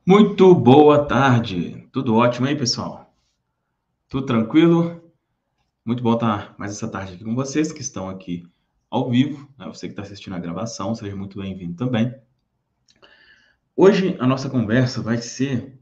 Muito boa tarde. Tudo ótimo aí, pessoal? Tudo tranquilo? Muito bom estar mais essa tarde aqui com vocês que estão aqui ao vivo, né? Você que está assistindo a gravação, seja muito bem-vindo também. Hoje a nossa conversa vai ser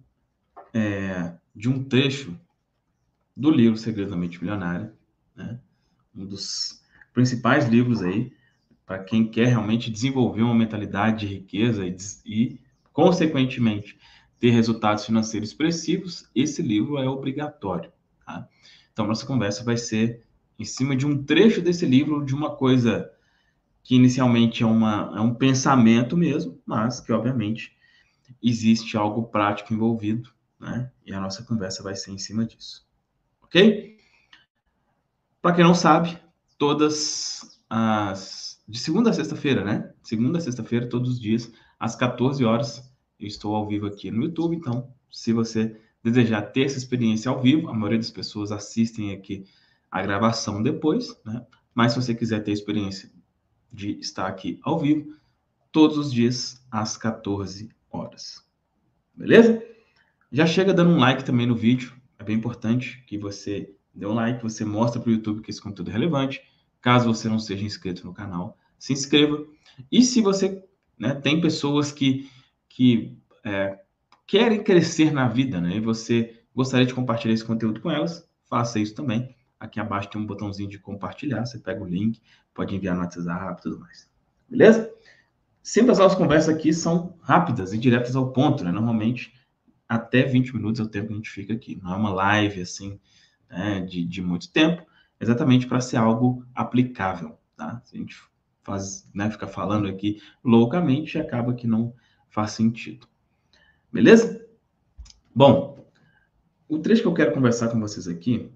de um trecho do livro Segredo da Mente Milionária, né? Um dos principais livros aí para quem quer realmente desenvolver uma mentalidade de riqueza e, consequentemente, ter resultados financeiros expressivos. Esse livro é obrigatório, tá? Então, nossa conversa vai ser em cima de um trecho desse livro, de uma coisa que inicialmente é um pensamento mesmo, mas que, obviamente, existe algo prático envolvido, né? E a nossa conversa vai ser em cima disso, ok? Para quem não sabe, todas as de segunda a sexta-feira, né? Segunda a sexta-feira, todos os dias, às 14 horas, eu estou ao vivo aqui no YouTube. Então, se você desejar ter essa experiência ao vivo, a maioria das pessoas assistem aqui a gravação depois, né? Mas se você quiser ter a experiência de estar aqui ao vivo, todos os dias às 14 horas. Beleza? Já chega dando um like também no vídeo. É bem importante que você dê um like, você mostra para o YouTube que esse conteúdo é relevante. Caso você não seja inscrito no canal, se inscreva. E se você, né, tem pessoas que querem crescer na vida, né, e você gostaria de compartilhar esse conteúdo com elas, faça isso também. Aqui abaixo tem um botãozinho de compartilhar. Você pega o link, pode enviar no WhatsApp e tudo mais. Beleza? Sempre as nossas conversas aqui são rápidas e diretas ao ponto, né? Normalmente até 20 minutos é o tempo que a gente fica aqui. Não é uma live assim, né, de muito tempo, exatamente para ser algo aplicável, tá? Se a gente faz, né, ficar falando aqui loucamente, acaba que não faz sentido. Beleza? Bom, o trecho que eu quero conversar com vocês aqui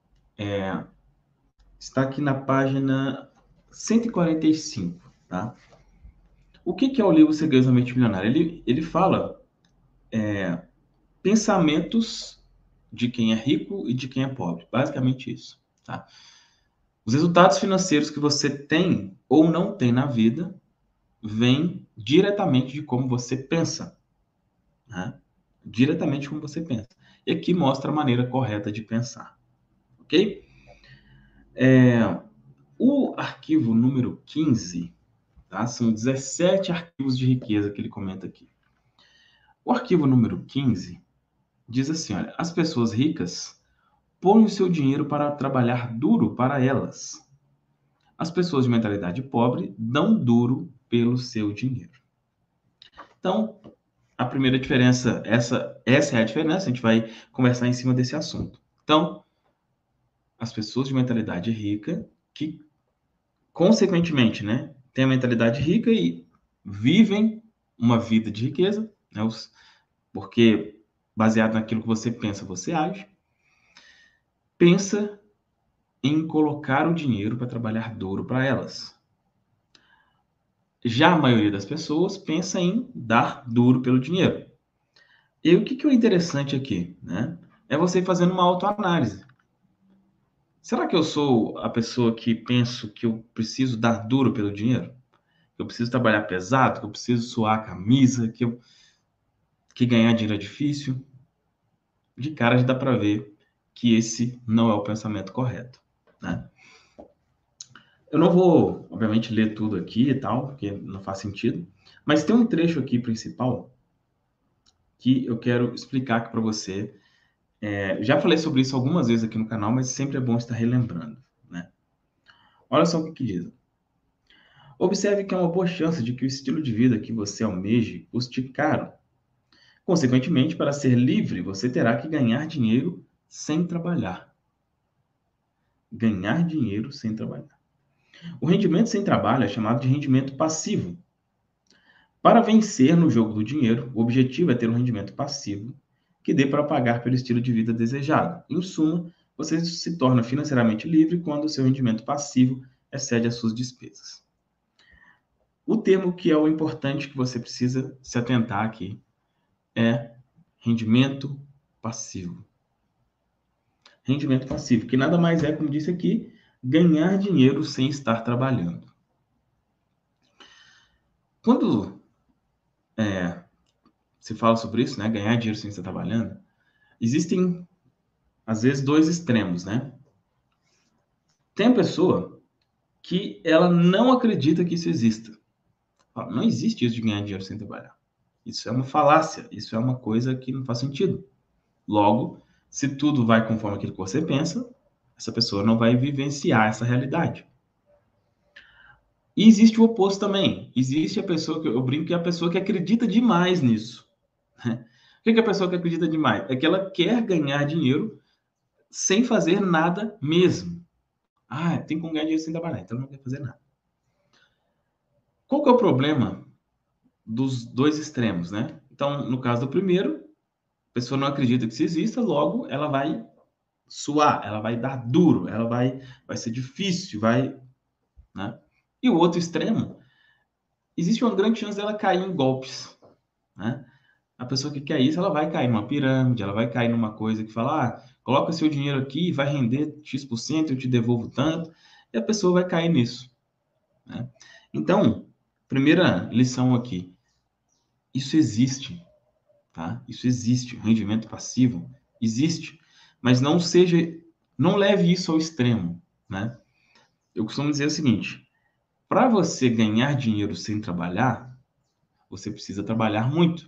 está aqui na página 145, tá? O que é o livro Segredos da Mente Milionária? Ele fala pensamentos de quem é rico e de quem é pobre. Basicamente isso, tá? Os resultados financeiros que você tem ou não tem na vida vêm diretamente de como você pensa, né? Diretamente como você pensa. E aqui mostra a maneira correta de pensar, ok? O arquivo número 15, tá? São 17 arquivos de riqueza que ele comenta aqui. O arquivo número 15 diz assim, olha, as pessoas ricas põem o seu dinheiro para trabalhar duro para elas. As pessoas de mentalidade pobre dão duro pelo seu dinheiro. Então, a primeira diferença, essa é a diferença, a gente vai conversar em cima desse assunto. Então, as pessoas de mentalidade rica, que, consequentemente, né, têm a mentalidade rica e vivem uma vida de riqueza, né, porque baseado naquilo que você pensa, você age, pensa em colocar o dinheiro para trabalhar duro para elas. Já a maioria das pessoas pensa em dar duro pelo dinheiro. E o que é interessante aqui, né? É você fazendo uma autoanálise. Será que eu sou a pessoa que penso que eu preciso dar duro pelo dinheiro? Que eu preciso trabalhar pesado, que eu preciso suar a camisa, que ganhar dinheiro é difícil? De cara já dá para ver que esse não é o pensamento correto, né? Eu não vou, obviamente, ler tudo aqui e tal, porque não faz sentido, mas tem um trecho aqui principal que eu quero explicar aqui para você. Já falei sobre isso algumas vezes aqui no canal, mas sempre é bom estar relembrando, né? Olha só o que diz. Observe que há uma boa chance de que o estilo de vida que você almeje custe caro. Consequentemente, para ser livre, você terá que ganhar dinheiro sem trabalhar. Ganhar dinheiro sem trabalhar. O rendimento sem trabalho é chamado de rendimento passivo. Para vencer no jogo do dinheiro, o objetivo é ter um rendimento passivo que dê para pagar pelo estilo de vida desejado. Em suma, você se torna financeiramente livre quando o seu rendimento passivo excede as suas despesas. O termo que é o importante que você precisa se atentar aqui é rendimento passivo. Rendimento passivo, que nada mais é, como disse aqui, ganhar dinheiro sem estar trabalhando. Quando se fala sobre isso, né? Ganhar dinheiro sem estar trabalhando. Existem, às vezes, dois extremos, né? Tem a pessoa que ela não acredita que isso exista. Fala, não existe isso de ganhar dinheiro sem trabalhar. Isso é uma falácia, isso é uma coisa que não faz sentido. Logo, se tudo vai conforme aquilo que você pensa, essa pessoa não vai vivenciar essa realidade. E existe o oposto também. Existe a pessoa que eu brinco que é a pessoa que acredita demais nisso. Né? O que é a pessoa que acredita demais? É que ela quer ganhar dinheiro sem fazer nada mesmo. Ah, tem como ganhar dinheiro sem trabalhar, então não quer fazer nada. Qual que é o problema dos dois extremos, né? Então, no caso do primeiro, a pessoa não acredita que isso exista, logo ela vai suar, ela vai dar duro, ela vai ser difícil, né? E o outro extremo, existe uma grande chance dela cair em golpes, né? A pessoa que quer isso, ela vai cair numa pirâmide, ela vai cair numa coisa que fala, coloca seu dinheiro aqui, vai render X%, eu te devolvo tanto, e a pessoa vai cair nisso, né? Então, primeira lição aqui, isso existe, tá? Isso existe, rendimento passivo existe, mas não leve isso ao extremo, né? Eu costumo dizer o seguinte, para você ganhar dinheiro sem trabalhar, você precisa trabalhar muito,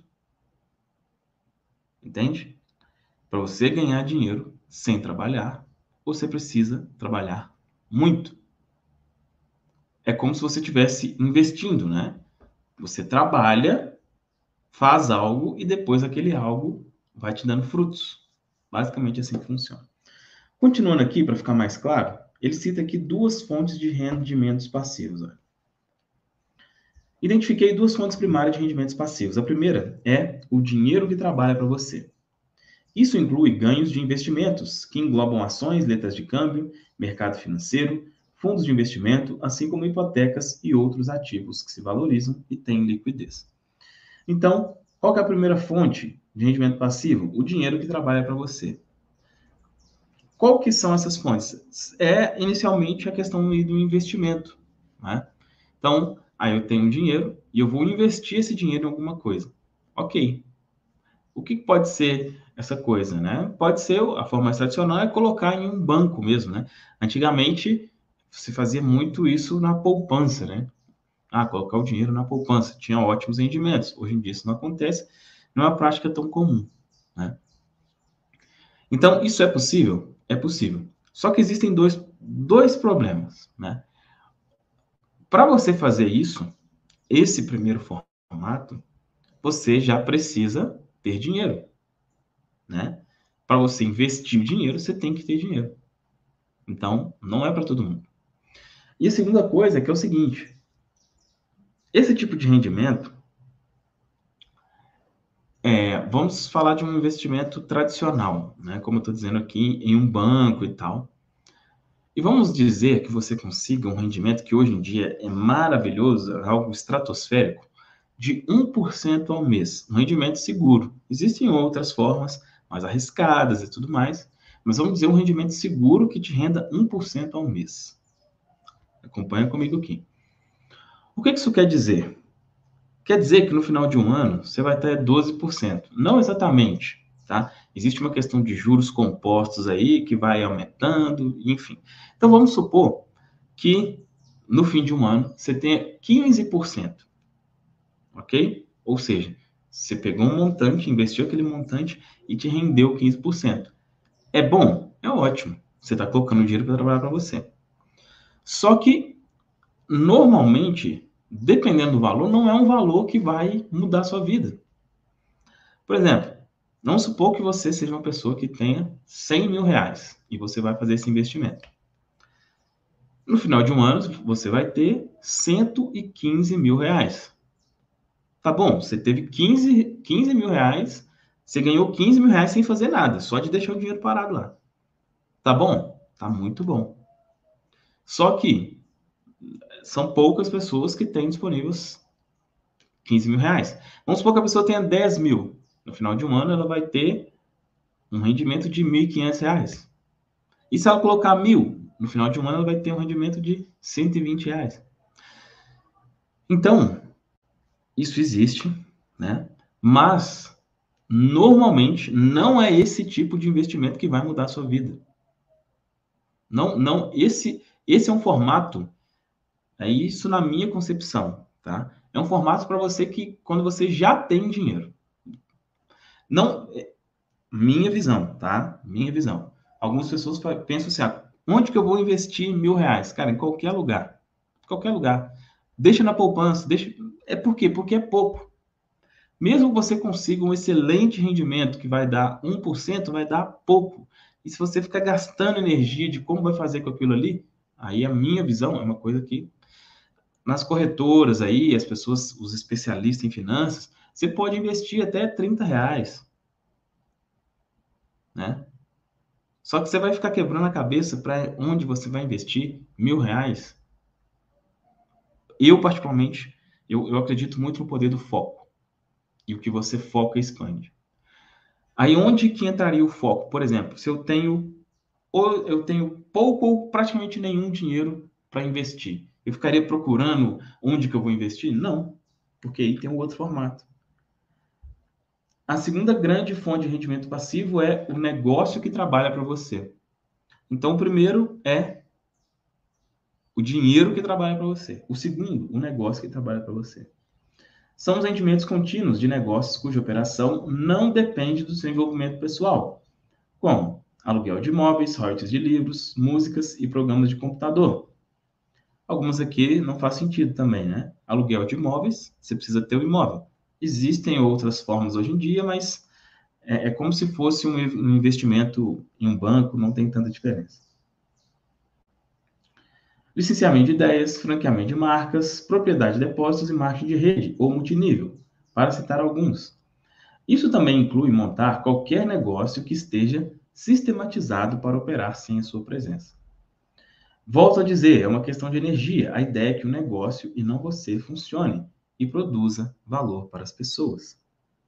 entende? Para você ganhar dinheiro sem trabalhar, você precisa trabalhar muito. É como se você estivesse investindo, né? Você trabalha, faz algo e depois aquele algo vai te dando frutos. Basicamente assim que funciona. Continuando aqui, para ficar mais claro, ele cita aqui duas fontes de rendimentos passivos. Olha. Identifiquei duas fontes primárias de rendimentos passivos. A primeira é o dinheiro que trabalha para você. Isso inclui ganhos de investimentos, que englobam ações, letras de câmbio, mercado financeiro, fundos de investimento, assim como hipotecas e outros ativos que se valorizam e têm liquidez. Então, qual que é a primeira fonte de rendimento passivo? O dinheiro que trabalha para você. Qual que são essas fontes? É, inicialmente, a questão do investimento, né? Então, aí eu tenho dinheiro e eu vou investir esse dinheiro em alguma coisa. Ok. O que pode ser essa coisa, né? Pode ser, a forma mais tradicional é colocar em um banco mesmo, né? Antigamente, se fazia muito isso na poupança, né? Colocar o dinheiro na poupança. Tinha ótimos rendimentos. Hoje em dia isso não acontece. Não é uma prática tão comum, né? Então, isso é possível? É possível. Só que existem dois problemas, né? Para você fazer isso, esse primeiro formato, você já precisa ter dinheiro, né? Para você investir o dinheiro, você tem que ter dinheiro. Então, não é para todo mundo. E a segunda coisa é que é o seguinte: esse tipo de rendimento, vamos falar de um investimento tradicional, né? Como eu estou dizendo aqui, em um banco e tal. E vamos dizer que você consiga um rendimento que hoje em dia é maravilhoso, é algo estratosférico, de 1% ao mês, um rendimento seguro. Existem outras formas mais arriscadas e tudo mais, mas vamos dizer um rendimento seguro que te renda 1% ao mês. Acompanha comigo aqui. O que isso quer dizer? Quer dizer que no final de um ano você vai ter 12%. Não exatamente, tá? Existe uma questão de juros compostos aí que vai aumentando, enfim. Então vamos supor que no fim de um ano você tenha 15%, ok? Ou seja, você pegou um montante, investiu aquele montante e te rendeu 15%. É bom? É ótimo. Você está colocando dinheiro para trabalhar para você. Só que normalmente, dependendo do valor, não é um valor que vai mudar a sua vida. Por exemplo, vamos supor que você seja uma pessoa que tenha 100 mil reais e você vai fazer esse investimento. No final de um ano, você vai ter 115 mil reais. Tá bom, você teve 15 mil reais, você ganhou 15 mil reais sem fazer nada, só de deixar o dinheiro parado lá. Tá bom? Tá muito bom. Só que são poucas pessoas que têm disponíveis 15 mil reais. Vamos supor que a pessoa tenha 10 mil. No final de um ano, ela vai ter um rendimento de 1.500 reais. E se ela colocar 1.000, no final de um ano, ela vai ter um rendimento de 120 reais. Então, isso existe, né? Mas, normalmente, não é esse tipo de investimento que vai mudar a sua vida. Não, esse é um formato, é isso na minha concepção, tá? É um formato para você que, quando você já tem dinheiro. Não, minha visão, tá? Minha visão. Algumas pessoas pensam assim, onde que eu vou investir R$ 1.000? Cara, em qualquer lugar. Qualquer lugar. Deixa na poupança, deixa... É por quê? Porque é pouco. Mesmo que você consiga um excelente rendimento, que vai dar 1%, vai dar pouco. E se você ficar gastando energia de como vai fazer com aquilo ali, aí a minha visão é uma coisa que nas corretoras aí, as pessoas, os especialistas em finanças, você pode investir até R$ 30, né? Só que você vai ficar quebrando a cabeça para onde você vai investir R$ 1.000. Eu, particularmente, eu acredito muito no poder do foco. E o que você foca expande. Aí onde que entraria o foco? Por exemplo, se eu tenho pouco ou praticamente nenhum dinheiro para investir, eu ficaria procurando onde que eu vou investir? Não, porque aí tem um outro formato. A segunda grande fonte de rendimento passivo é o negócio que trabalha para você. Então, o primeiro é o dinheiro que trabalha para você. O segundo, o negócio que trabalha para você. São os rendimentos contínuos de negócios cuja operação não depende do seu envolvimento pessoal, como aluguel de imóveis, royalties de livros, músicas e programas de computador. Algumas aqui não faz sentido também, né? Aluguel de imóveis, você precisa ter o imóvel. Existem outras formas hoje em dia, mas é como se fosse um investimento em um banco, não tem tanta diferença. Licenciamento de ideias, franqueamento de marcas, propriedade de depósitos e marketing de rede ou multinível, para citar alguns. Isso também inclui montar qualquer negócio que esteja sistematizado para operar sem a sua presença. Volto a dizer, é uma questão de energia. A ideia é que o negócio e não você funcione e produza valor para as pessoas.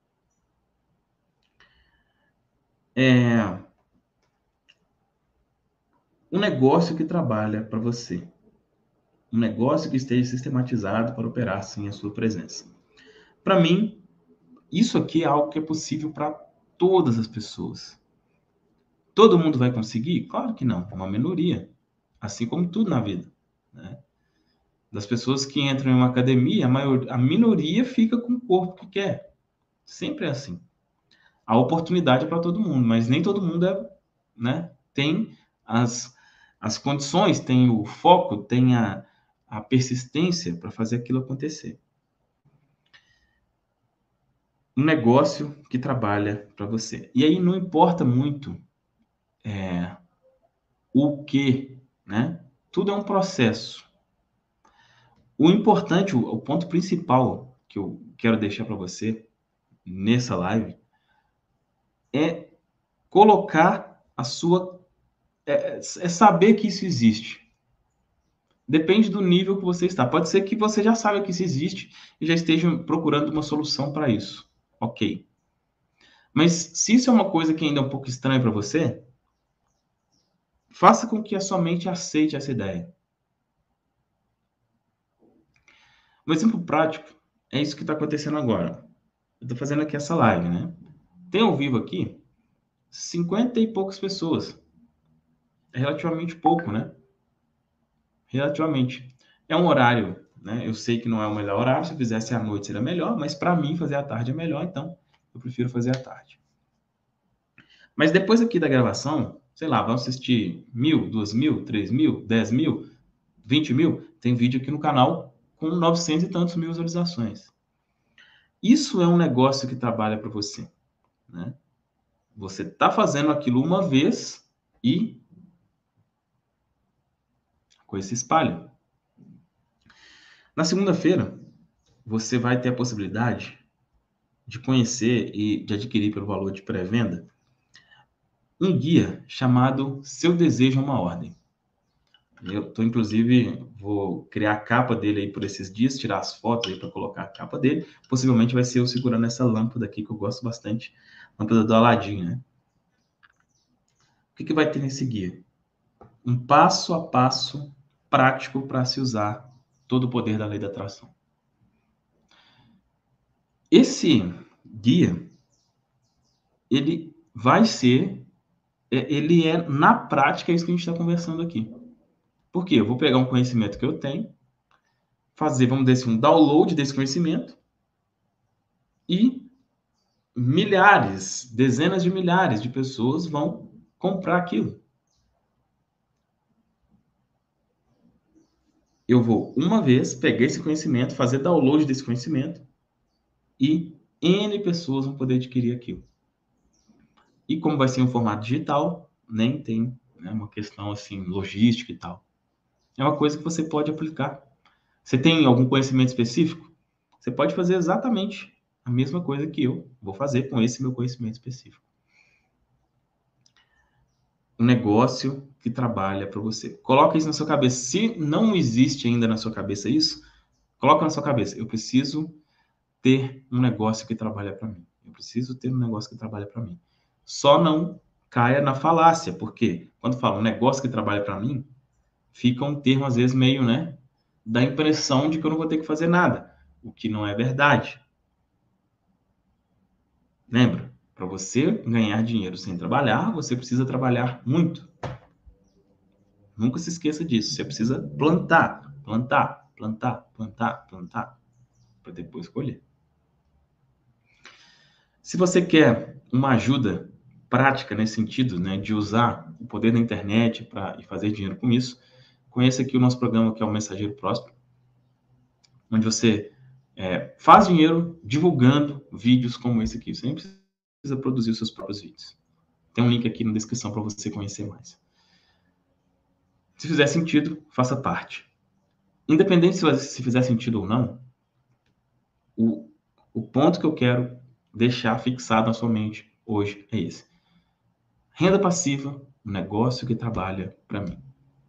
Um negócio que trabalha para você. Um negócio que esteja sistematizado para operar sem a sua presença. Para mim, isso aqui é algo que é possível para todas as pessoas. Todo mundo vai conseguir? Claro que não, uma minoria. Assim como tudo na vida, né? Das pessoas que entram em uma academia, a minoria fica com o corpo que quer. Sempre é assim. A oportunidade é para todo mundo, mas nem todo mundo né, tem as condições, tem o foco, tem a persistência para fazer aquilo acontecer. Um negócio que trabalha para você. E aí não importa muito o que, né? Tudo é um processo. O importante, o ponto principal que eu quero deixar para você nessa live é colocar a sua. É saber que isso existe. Depende do nível que você está. Pode ser que você já saiba que isso existe e já esteja procurando uma solução para isso. Ok. Mas se isso é uma coisa que ainda é um pouco estranha para você, faça com que a sua mente aceite essa ideia. Um exemplo prático é isso que está acontecendo agora. Eu estou fazendo aqui essa live, né? Tem ao vivo aqui 50 e poucas pessoas. É relativamente pouco, né? Relativamente. É um horário, né? Eu sei que não é o melhor horário. Se eu fizesse à noite seria melhor, mas para mim fazer à tarde é melhor, então eu prefiro fazer à tarde. Mas depois aqui da gravação, sei lá, vamos assistir 1.000, 2.000, 3.000, 10.000, 20.000. Tem vídeo aqui no canal com 900 e tantos mil visualizações. Isso é um negócio que trabalha para você, né? Você está fazendo aquilo uma vez e a coisa se espalha. Na segunda-feira, você vai ter a possibilidade de conhecer e de adquirir pelo valor de pré-venda um guia chamado Seu Desejo é uma Ordem. Eu tô, inclusive, vou criar a capa dele aí por esses dias, tirar as fotos aí para colocar a capa dele. Possivelmente vai ser eu segurando essa lâmpada aqui que eu gosto bastante, lâmpada do Aladim, né? O que vai ter nesse guia? Um passo a passo prático para se usar todo o poder da lei da atração. Esse guia, ele vai ser, ele é na prática isso que a gente está conversando aqui. Por quê? Eu vou pegar um conhecimento que eu tenho, fazer, vamos dizer assim, um download desse conhecimento e milhares, dezenas de milhares de pessoas vão comprar aquilo. Eu vou, uma vez, pegar esse conhecimento, fazer download desse conhecimento e N pessoas vão poder adquirir aquilo. E como vai ser em formato digital, nem tem, né, uma questão assim, logística e tal. É uma coisa que você pode aplicar. Você tem algum conhecimento específico? Você pode fazer exatamente a mesma coisa que eu vou fazer com esse meu conhecimento específico. Um negócio que trabalha para você. Coloca isso na sua cabeça. Se não existe ainda na sua cabeça isso, coloca na sua cabeça. Eu preciso ter um negócio que trabalha para mim. Eu preciso ter um negócio que trabalha para mim. Só não caia na falácia, porque quando fala um negócio que trabalha para mim, fica um termo às vezes meio, né, dá a impressão de que eu não vou ter que fazer nada, o que não é verdade. Lembra? Para você ganhar dinheiro sem trabalhar, você precisa trabalhar muito. Nunca se esqueça disso. Você precisa plantar, plantar, plantar, plantar, plantar, para depois colher. Se você quer uma ajuda prática nesse sentido, né, de usar o poder da internet para fazer dinheiro com isso, conheça aqui o nosso programa que é o Mensageiro Próspero, onde você faz dinheiro divulgando vídeos como esse aqui. Você nem precisa produzir os seus próprios vídeos. Tem um link aqui na descrição para você conhecer mais. Se fizer sentido, faça parte. Independente se fizer sentido ou não, o ponto que eu quero deixar fixado na sua mente hoje é esse. Renda passiva, um negócio que trabalha para mim.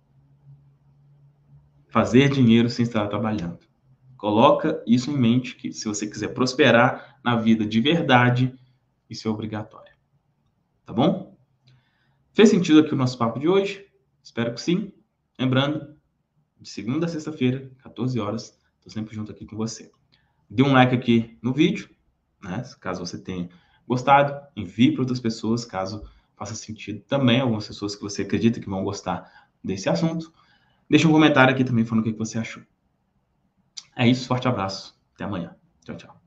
Fazer dinheiro sem estar trabalhando. Coloca isso em mente, que se você quiser prosperar na vida de verdade, isso é obrigatório. Tá bom? Fez sentido aqui o nosso papo de hoje? Espero que sim. Lembrando, de segunda a sexta-feira, 14 horas, estou sempre junto aqui com você. Dê um like aqui no vídeo, né? Caso você tenha gostado, envie para outras pessoas, caso faça sentido também, algumas pessoas que você acredita que vão gostar desse assunto. Deixa um comentário aqui também falando o que você achou. É isso, forte abraço, até amanhã. Tchau, tchau.